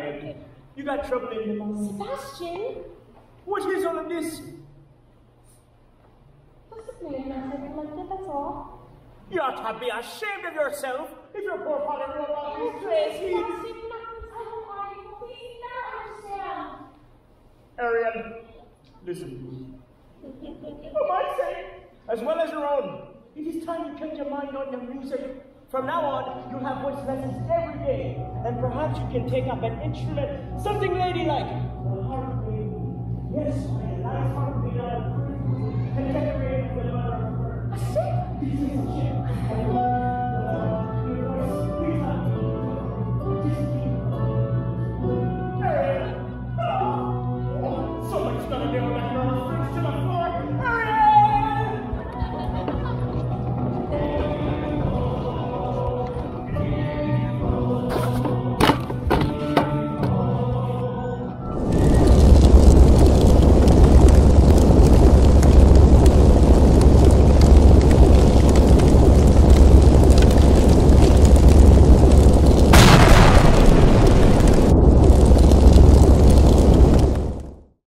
child. You got trouble in your mind. Sebastian? What is all of this? Discipline message like that, that's all. You ought to be ashamed of yourself if your poor father knew about this crazy. Sebastian, you're not going to tell him, are you? Please, you never understand. Ariel, listen. For my sake, as well as your own, it is time you kept your mind on your music. From now on, you'll have voice lessons every day, and perhaps you can take up an instrument, something ladylike. The harp lady. Yes, a nice harp made out of fruit and decorated with a mother of pearl. A ship? This is a ship.